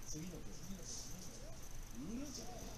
次の子、次の子、次の子。うるじゃん。